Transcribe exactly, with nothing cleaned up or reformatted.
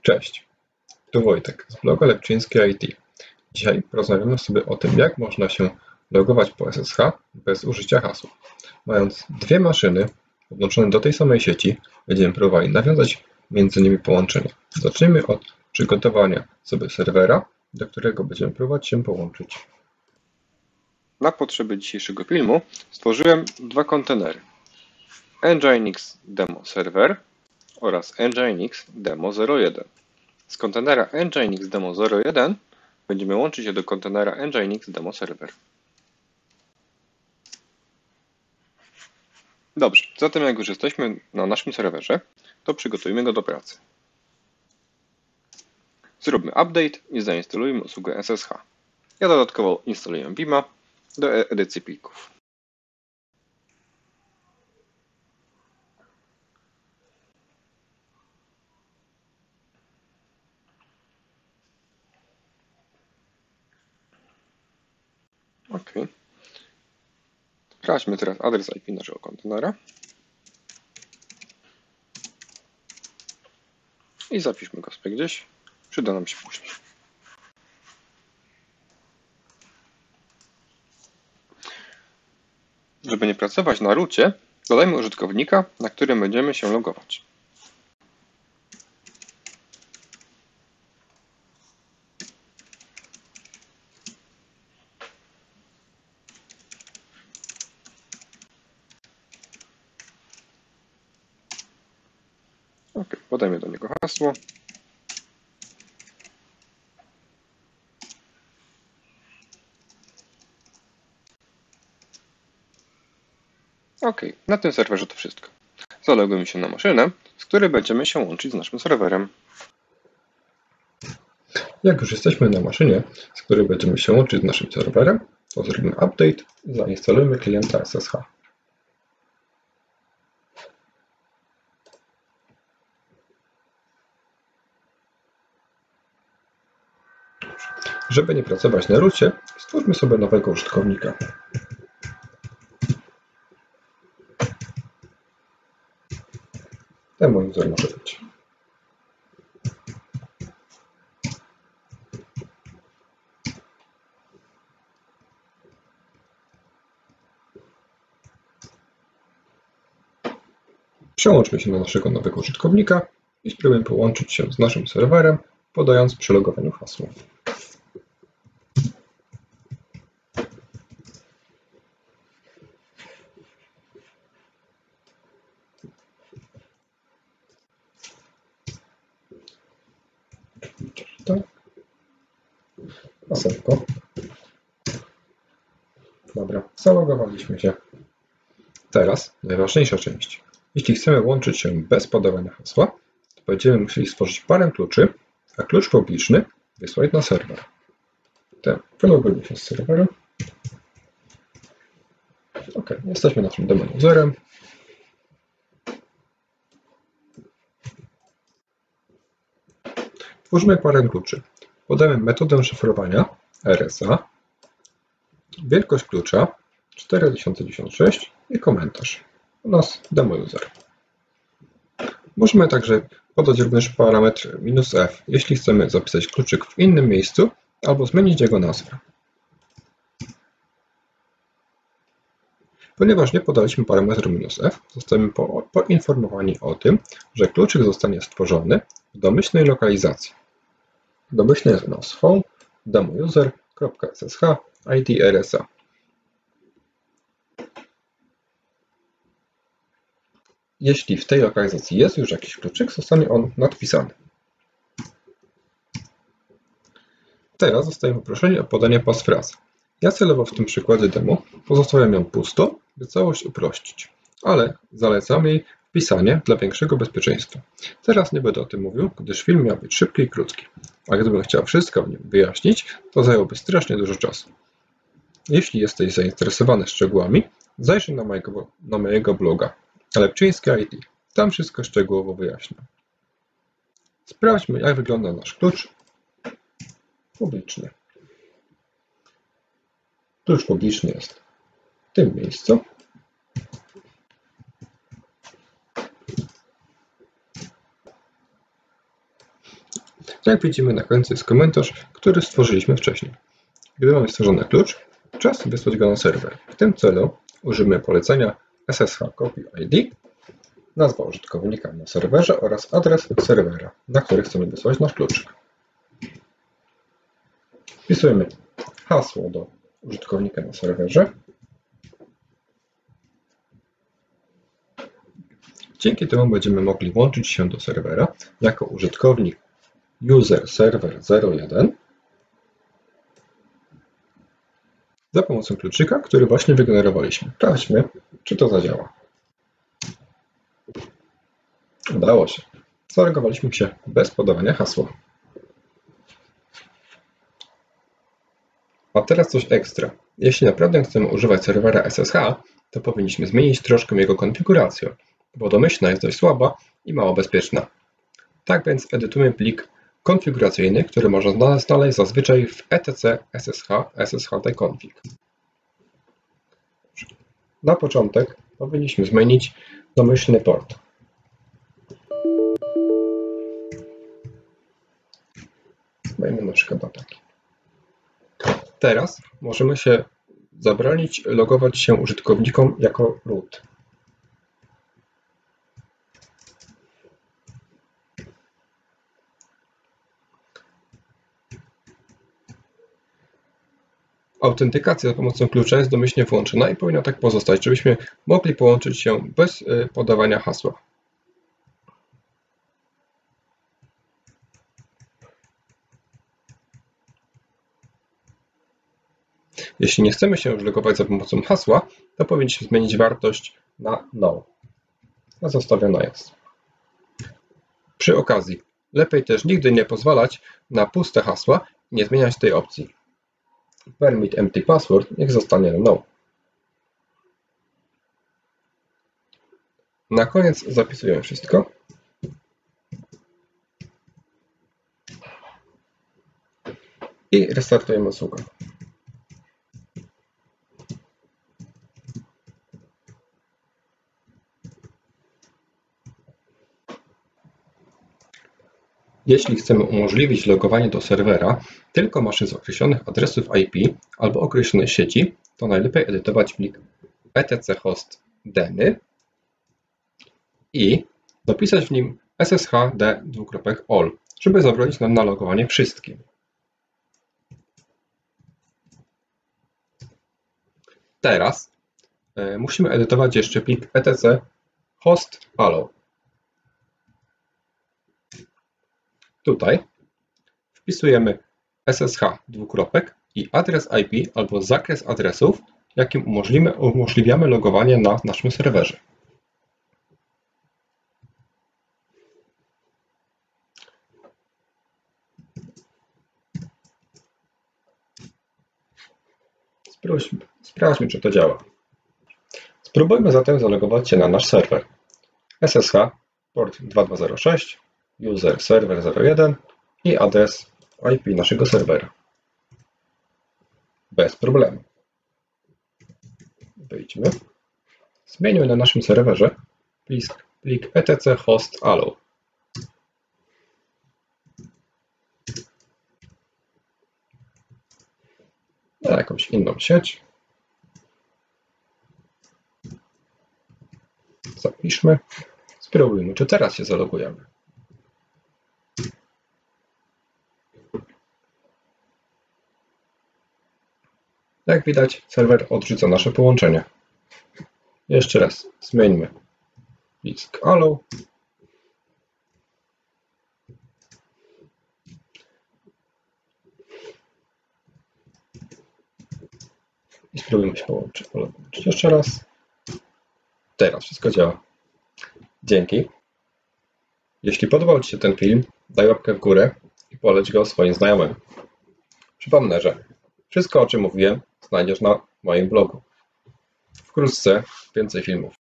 Cześć, tu Wojtek z bloga Lepczyński I T. Dzisiaj porozmawiamy sobie o tym, jak można się logować po S S H bez użycia hasła. Mając dwie maszyny podłączone do tej samej sieci, będziemy próbowali nawiązać między nimi połączenie. Zacznijmy od przygotowania sobie serwera, do którego będziemy próbować się połączyć. Na potrzeby dzisiejszego filmu stworzyłem dwa kontenery: Nginx Demo Server oraz Nginx Demo zero jeden. Z kontenera Nginx Demo zero jeden będziemy łączyć je do kontenera Nginx Demo Server. Dobrze, zatem jak już jesteśmy na naszym serwerze, to przygotujmy go do pracy. Zróbmy update i zainstalujmy usługę S S H. Ja dodatkowo instaluję Vima do edycji plików. OK. Sprawdźmy teraz adres I P naszego kontenera i zapiszmy go sobie gdzieś. Przyda nam się później. Żeby nie pracować na roocie, dodajmy użytkownika, na którym będziemy się logować. OK, podajmy do niego hasło. OK, na tym serwerze to wszystko. Zalogujmy się na maszynę, z której będziemy się łączyć z naszym serwerem. Jak już jesteśmy na maszynie, z której będziemy się łączyć z naszym serwerem, to zrobimy update i zainstalujmy klienta S S H. Żeby nie pracować na roocie, stwórzmy sobie nowego użytkownika. Demo user może być. Przełączmy się na naszego nowego użytkownika i spróbujemy połączyć się z naszym serwerem, podając przy logowaniu hasło. Tak. Maseczko. Dobra, zalogowaliśmy się. Teraz najważniejsza część. Jeśli chcemy łączyć się bez podawania hasła, to będziemy musieli stworzyć parę kluczy, a klucz publiczny wysłać na serwer. Ten wylogujmy się z serwerem. OK, jesteśmy naszym demo userem. Twórzmy parę kluczy. Podamy metodę szyfrowania R S A, wielkość klucza cztery tysiące dziewięćdziesiąt sześć i komentarz u nas demo user. Możemy także podać również parametr "-f", jeśli chcemy zapisać kluczyk w innym miejscu albo zmienić jego nazwę. Ponieważ nie podaliśmy parametru "-f", zostajemy po, poinformowani o tym, że kluczyk zostanie stworzony w domyślnej lokalizacji. Domyślny jest u nas home demouser.ssh I D R S A. Jeśli w tej lokalizacji jest już jakiś kluczyk, zostanie on nadpisany. Teraz zostajemy poproszeni o podanie pasfrazy. Ja celowo w tym przykładzie demo pozostawiam ją pustą, by całość uprościć, ale zalecam jej wpisanie dla większego bezpieczeństwa. Teraz nie będę o tym mówił, gdyż film miał być szybki i krótki, a gdybym chciał wszystko w nim wyjaśnić, to zajęłoby strasznie dużo czasu. Jeśli jesteś zainteresowany szczegółami, zajrzyj na mojego, na mojego bloga Lepczyński I T. Tam wszystko szczegółowo wyjaśniam. Sprawdźmy, jak wygląda nasz klucz publiczny. Klucz publiczny jest w tym miejscu. Jak widzimy, na końcu jest komentarz, który stworzyliśmy wcześniej. Gdy mamy stworzony klucz, czas wysłać go na serwer. W tym celu użyjemy polecenia S S H copy I D, nazwa użytkownika na serwerze oraz adres serwera, na który chcemy wysłać nasz kluczyk. Wpisujemy hasło do użytkownika na serwerze. Dzięki temu będziemy mogli łączyć się do serwera jako użytkownik user server zero jeden za pomocą kluczyka, który właśnie wygenerowaliśmy. Sprawdźmy, czy to zadziała. Udało się. Zalogowaliśmy się bez podawania hasła. A teraz coś ekstra. Jeśli naprawdę chcemy używać serwera S S H, to powinniśmy zmienić troszkę jego konfigurację, bo domyślna jest dość słaba i mało bezpieczna. Tak więc edytujemy plik konfiguracyjny, który można znaleźć zazwyczaj w etc ssh sshd-config. Na początek powinniśmy zmienić domyślny port. Dajmy na przykład na taki. Teraz możemy się zabronić logować się użytkownikom jako root. Autentykacja za pomocą klucza jest domyślnie włączona i powinna tak pozostać, żebyśmy mogli połączyć się bez podawania hasła. Jeśli nie chcemy się już logować za pomocą hasła, to powinniśmy zmienić wartość na no. A zostawiona jest. Przy okazji, lepiej też nigdy nie pozwalać na puste hasła i nie zmieniać tej opcji. Permit empty password niech zostanie na no. Na koniec zapisujemy wszystko. I restartujemy usługę. Jeśli chcemy umożliwić logowanie do serwera tylko maszyn z określonych adresów I P albo określonej sieci, to najlepiej edytować plik etc host demy i dopisać w nim sshd:/all, żeby zabronić nam na logowanie wszystkim. Teraz y, musimy edytować jeszcze plik etc host allow. Tutaj wpisujemy ssh dwukropek i adres I P albo zakres adresów, jakim umożliwimy, umożliwiamy logowanie na naszym serwerze. Sprawdźmy, sprawdźmy, czy to działa. Spróbujmy zatem zalogować się na nasz serwer. S S H port dwa dwa zero sześć, user server zero jeden i adres I P naszego serwera. Bez problemu. Wejdźmy. Zmieńmy na naszym serwerze plik etc host allow. Na jakąś inną sieć. Zapiszmy. Spróbujmy, czy teraz się zalogujemy. Jak widać, serwer odrzuca nasze połączenie. Jeszcze raz zmieńmy plisk allow. I spróbujmy się połączyć. połączyć jeszcze raz. Teraz wszystko działa. Dzięki. Jeśli podobał Ci się ten film, daj łapkę w górę i poleć go swoim znajomym. Przypomnę, że wszystko, o czym mówiłem, znajdziesz na moim blogu. Wkrótce więcej filmów.